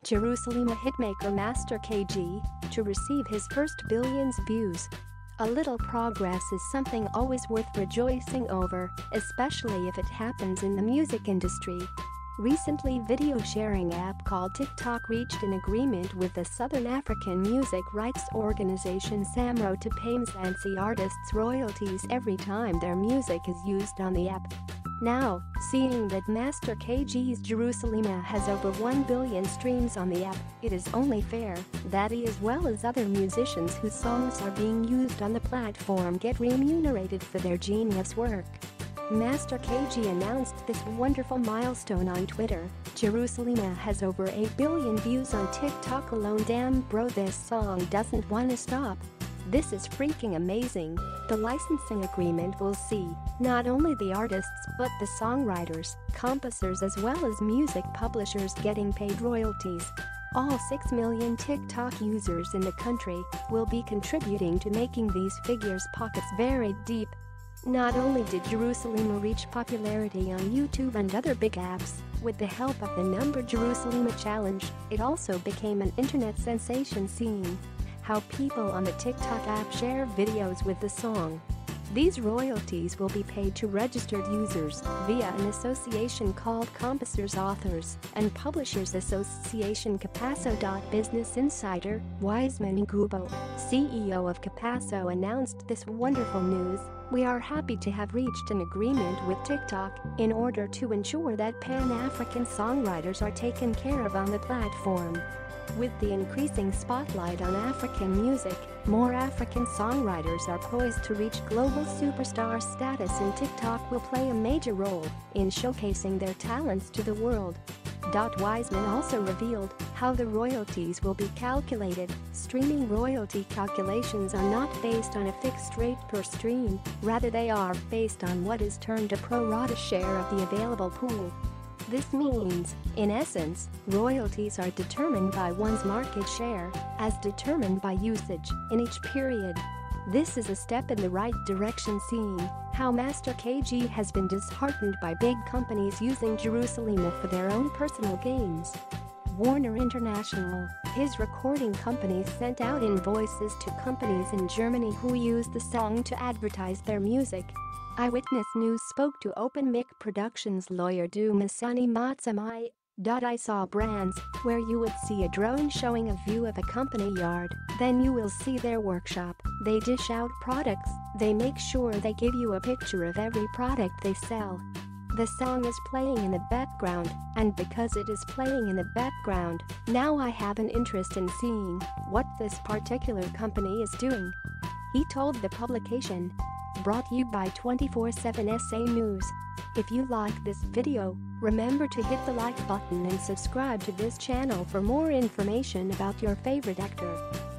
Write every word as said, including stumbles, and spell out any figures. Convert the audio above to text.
Jerusalema hitmaker Master K G, to receive his first billions views. A little progress is something always worth rejoicing over, especially if it happens in the music industry. Recently, video sharing app called Tik Tok reached an agreement with the Southern African music rights organization Samro to pay Mzansi artists royalties every time their music is used on the app. Now, seeing that Master K G's Jerusalema has over one billion streams on the app, it is only fair that he, as well as other musicians whose songs are being used on the platform, get remunerated for their genius work. Master K G announced this wonderful milestone on Twitter. Jerusalema has over a billion views on TikTok alone. Damn bro, this song doesn't wanna stop. This is freaking amazing. The licensing agreement will see not only the artists but the songwriters, composers as well as music publishers getting paid royalties. All six million TikTok users in the country will be contributing to making these figures' pockets very deep. Not only did Jerusalema reach popularity on YouTube and other big apps, with the help of the Number Jerusalema Challenge, it also became an internet sensation, seeing how people on the TikTok app share videos with the song. These royalties will be paid to registered users via an association called Composers, Authors, and Publishers Association. Capasso. Business Insider, Wiseman Ngubo, C E O of Capasso, announced this wonderful news. We are happy to have reached an agreement with TikTok in order to ensure that Pan-African songwriters are taken care of on the platform. With the increasing spotlight on African music, more African songwriters are poised to reach global superstar status, and TikTok will play a major role in showcasing their talents to the world. Wiseman also revealed how the royalties will be calculated. Streaming royalty calculations are not based on a fixed rate per stream, rather they are based on what is termed a pro rata share of the available pool. This means, in essence, royalties are determined by one's market share, as determined by usage, in each period. This is a step in the right direction, seeing how Master K G has been disheartened by big companies using Jerusalema for their own personal gains. Warner International, his recording company, sent out invoices to companies in Germany who used the song to advertise their music. Eyewitness News spoke to Open Mic Productions lawyer Dumisani Matsamai. I saw brands where you would see a drone showing a view of a company yard, then you will see their workshop. They dish out products, they make sure they give you a picture of every product they sell. The song is playing in the background, and because it is playing in the background, now I have an interest in seeing what this particular company is doing, he told the publication. Brought you by twenty-four seven S A News. If you like this video, remember to hit the like button and subscribe to this channel for more information about your favorite actor.